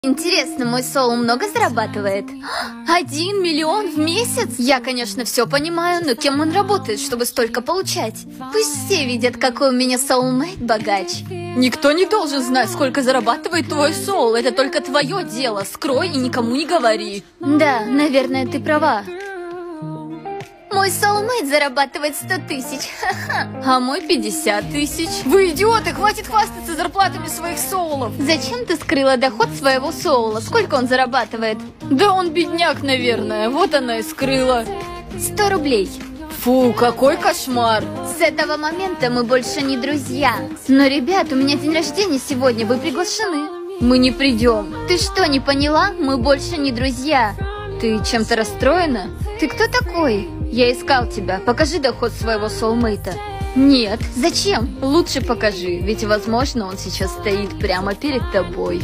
Интересно, мой Соул много зарабатывает? 1 миллион в месяц? Я, конечно, все понимаю, но кем он работает, чтобы столько получать? Пусть все видят, какой у меня соулмейт богач. Никто не должен знать, сколько зарабатывает твой Соул. Это только твое дело. Скрой и никому не говори. Да, наверное, ты права. Мой соулмейт зарабатывает 100 тысяч, а мой 50 тысяч. Вы идиоты, хватит хвастаться зарплатами своих соулов. Зачем ты скрыла доход своего соула? Сколько он зарабатывает? Да он бедняк, наверное, вот она и скрыла. 100 рублей. Фу, какой кошмар. С этого момента мы больше не друзья. Но, ребят, у меня день рождения сегодня, вы приглашены. Мы не придем. Ты что, не поняла? Мы больше не друзья. Ты чем-то расстроена? Ты кто такой? Я искал тебя. Покажи доход своего соулмейта. Нет. Зачем? Лучше покажи, ведь, возможно, он сейчас стоит прямо перед тобой.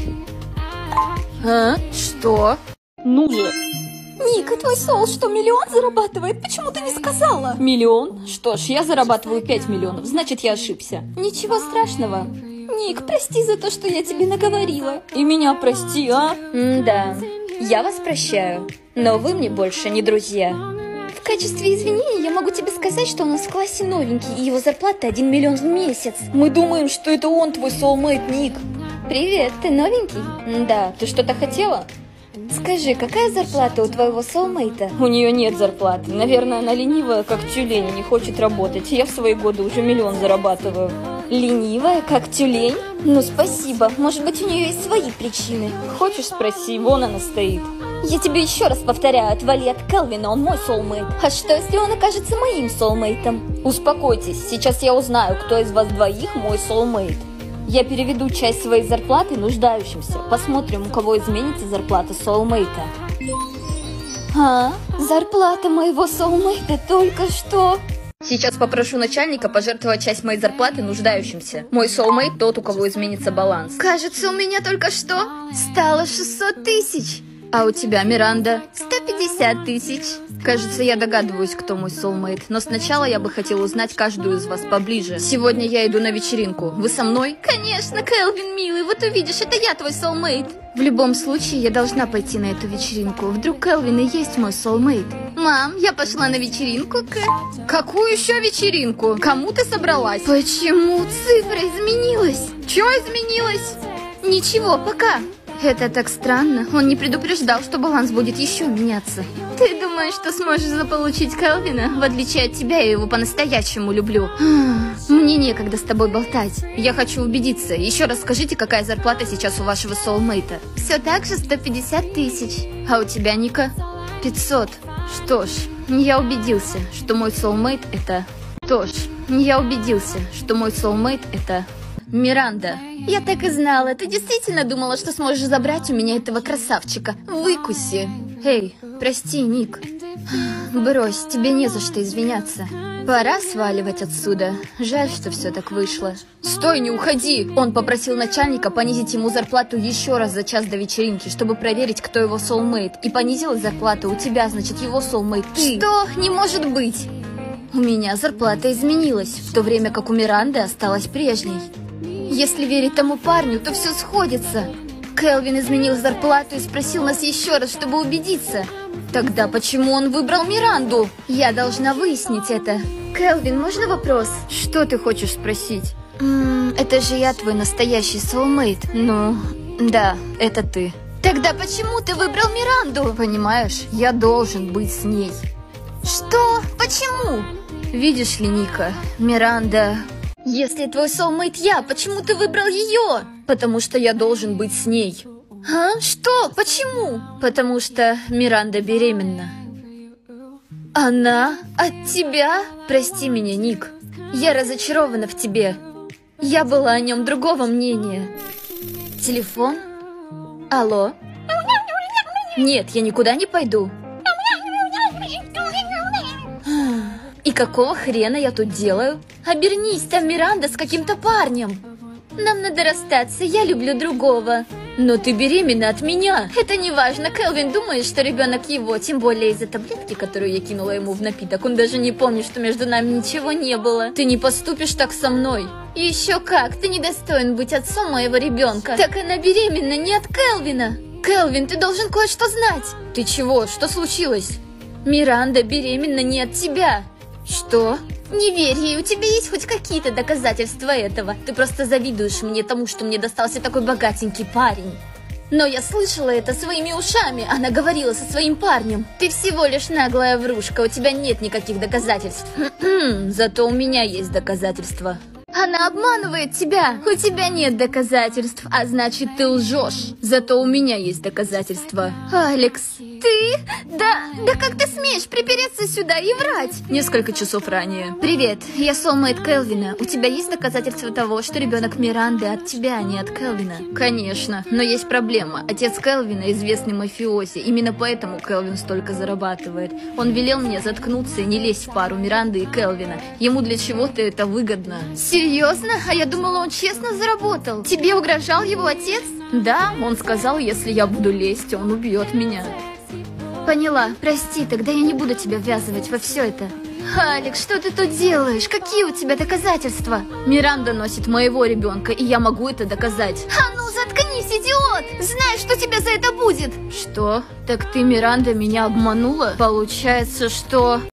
А? Что? Ну же. Ника, твой соул что, миллион зарабатывает? Почему ты не сказала? Миллион? Что ж, я зарабатываю 5 миллионов, значит, я ошибся. Ничего страшного. Ник, прости за то, что я тебе наговорила. И меня прости, а? Да, я вас прощаю, но вы мне больше не друзья. В качестве извинения я могу тебе сказать, что у нас в классе новенький, и его зарплата 1 миллион в месяц. Мы думаем, что это он твой соулмейт, Ник. Привет, ты новенький? Да, ты что-то хотела? Скажи, какая зарплата у твоего соулмейта? У нее нет зарплаты. Наверное, она ленивая, как тюлень, и не хочет работать. Я в свои годы уже 1 миллион зарабатываю. Ленивая, как тюлень? Ну, спасибо. Может быть, у нее есть свои причины. Хочешь, спроси, вон она стоит. Я тебе еще раз повторяю, отвали от Келвина, он мой соулмейт. А что, если он окажется моим соулмейтом? Успокойтесь, сейчас я узнаю, кто из вас двоих мой соулмейт. Я переведу часть своей зарплаты нуждающимся. Посмотрим, у кого изменится зарплата соулмейта. А? Зарплата моего соулмейта только что... Сейчас попрошу начальника пожертвовать часть моей зарплаты нуждающимся. Мой соулмейт тот, у кого изменится баланс. Кажется, у меня только что стало 600 тысяч. А у тебя, Миранда? 150 тысяч. Кажется, я догадываюсь, кто мой соулмейт. Но сначала я бы хотела узнать каждую из вас поближе. Сегодня я иду на вечеринку. Вы со мной? Конечно, Келвин, милый. Вот увидишь, это я твой соулмейт. В любом случае, я должна пойти на эту вечеринку. Вдруг Келвин и есть мой соулмейт. Мам, я пошла на вечеринку. Какую еще вечеринку? Кому ты собралась? Почему цифра изменилась? Чего изменилось? Ничего, пока. Это так странно. Он не предупреждал, что баланс будет еще меняться. Ты думаешь, что сможешь заполучить Келвина? В отличие от тебя, я его по-настоящему люблю. Мне некогда с тобой болтать. Я хочу убедиться. Еще раз скажите, какая зарплата сейчас у вашего соулмейта? Все так же 150 тысяч. А у тебя, Ника? 500. Что ж, я убедился, что мой соулмейт это... Миранда. Я так и знала. Ты действительно думала, что сможешь забрать у меня этого красавчика? Выкуси. Эй, прости, Ник. Брось, тебе не за что извиняться. Пора сваливать отсюда. Жаль, что все так вышло. Стой, не уходи! Он попросил начальника понизить ему зарплату еще раз за час до вечеринки, чтобы проверить, кто его соулмейт. И понизила зарплату у тебя, значит, его соулмейт ты. Что? Не может быть! У меня зарплата изменилась, в то время как у Миранды осталась прежней. Если верить тому парню, то все сходится. Келвин изменил зарплату и спросил нас еще раз, чтобы убедиться. Тогда почему он выбрал Миранду? Я должна выяснить это. Келвин, можно вопрос? Что ты хочешь спросить? Это же я твой настоящий соулмейт. Ну, да, это ты. Тогда почему ты выбрал Миранду? Понимаешь, я должен быть с ней. Что? Почему? Видишь ли, Ника, Миранда... Если твой соулмейт я, почему ты выбрал ее? Потому что я должен быть с ней. А? Что? Почему? Потому что Миранда беременна. Она? От тебя? Прости меня, Ник. Я разочарована в тебе. Я была о нем другого мнения. Телефон? Алло? Нет, я никуда не пойду. И какого хрена я тут делаю? Обернись, там Миранда с каким-то парнем. Нам надо расстаться, я люблю другого. Но ты беременна от меня. Это не важно. Келвин думает, что ребенок его, тем более из-за таблетки, которую я кинула ему в напиток. Он даже не помнит, что между нами ничего не было. Ты не поступишь так со мной. Еще как, ты недостоин быть отцом моего ребенка. Так она беременна не от Келвина. Келвин, ты должен кое-что знать. Ты чего? Что случилось? Миранда беременна не от тебя. Что? Не верь ей, у тебя есть хоть какие-то доказательства этого. Ты просто завидуешь мне тому, что мне достался такой богатенький парень. Но я слышала это своими ушами. Она говорила со своим парнем. Ты всего лишь наглая врушка, у тебя нет никаких доказательств. Зато у меня есть доказательства. Она обманывает тебя. У тебя нет доказательств, а значит ты лжешь. Зато у меня есть доказательства. Алекс, ты? Да как ты смеешь припереться сюда и врать? Несколько часов ранее. Привет, я soulmate Келвина. У тебя есть доказательства того, что ребенок Миранды от тебя, а не от Келвина? Конечно, но есть проблема. Отец Келвина известный мафиози. Именно поэтому Келвин столько зарабатывает. Он велел мне заткнуться и не лезть в пару Миранды и Келвина. Ему для чего-то это выгодно. Серьезно? А я думала, он честно заработал. Тебе угрожал его отец? Да, он сказал, если я буду лезть, он убьет меня. Поняла. Прости, тогда я не буду тебя ввязывать во все это. Алекс, что ты тут делаешь? Какие у тебя доказательства? Миранда носит моего ребенка, и я могу это доказать. А ну заткнись, идиот! Знаешь, что тебе за это будет? Что? Так ты, Миранда, меня обманула? Получается, что...